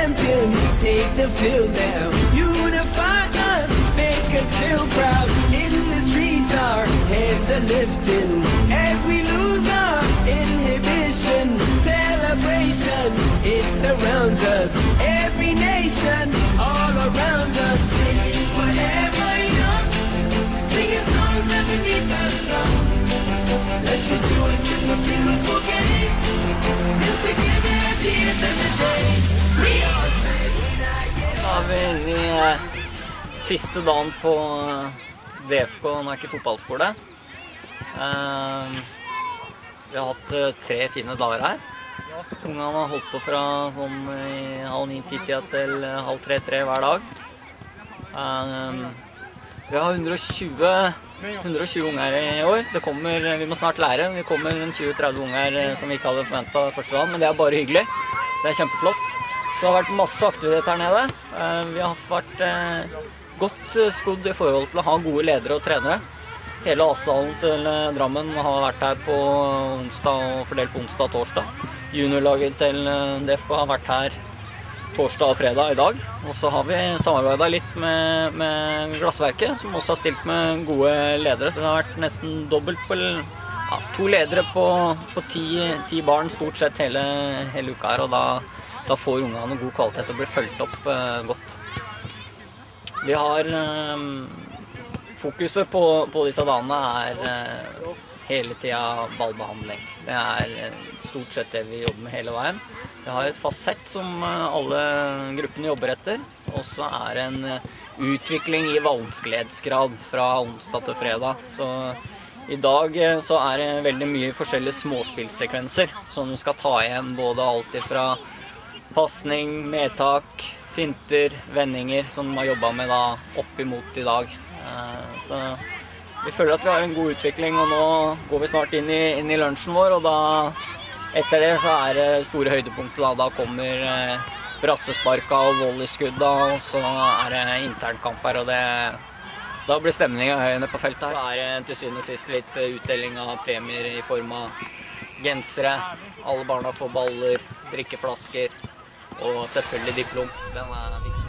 champions take the field now. Unify us, make us feel proud. In the streets our heads are lifting as we lose our inhibition. Celebration, it surrounds us. Every nation, all around us. Sing forever young, singing songs underneath the sun. Let's rejoice in the beautiful game, and together at the end of the day, we all say. Da er vi inne i siste dagen på DFK Nike fotballskole. Vi har hatt 3 fine dager her. Ungene har holdt på fra sånn i 8:30 til 2:30 hver dag. Vi har 120 unger i år. Vi må snart lære. Vi kommer 20-30 unger som vi ikke hadde forventet første dag, men det er bare hyggelig. Det er kjempeflott. Så det har vært masse aktivitet her nede. Vi har vært godt skodd i forhold til å ha gode ledere og trenere. Hele avstanden til Drammen har vært her på onsdag og fordelt på onsdag og torsdag. Juniorlaget til DFK har vært her torsdag og fredag i dag. Og så har vi samarbeidet litt med Glassverket, som også har stilt med gode ledere. Så det har vært nesten dobbelt på 2 ledere på 10 barn stort sett hele uka her. Og da får ungene god kvalitet og blir fulgt opp godt. Vi har fokuset på disse dagene er hele tiden ballbehandling. Det er stort sett det vi jobber med hele veien. Vi har et fast sett som alle gruppene jobber etter, og så er det en utvikling i vanskelighetsgrad fra onsdag til fredag. Så i dag så er det veldig mye forskjellige småspillsekvenser som du skal ta igjen, både alt fra passning, medtak, finter, vendinger, som vi har jobbet med da opp imot i dag. Så vi føler at vi har en god utvikling, og nå går vi snart inn i lunsjen vår, og da etter det så er det store høydepunktet. Da kommer brassesparka og volleyskudda, og så er det internkamp her, og da blir stemningen høy nede på feltet her. Så er det til syvende og sist litt utdeling av premier i form av gensere. Alle barna får baller, drikkeflasker og selvfølgelig diplom. Den er viktig.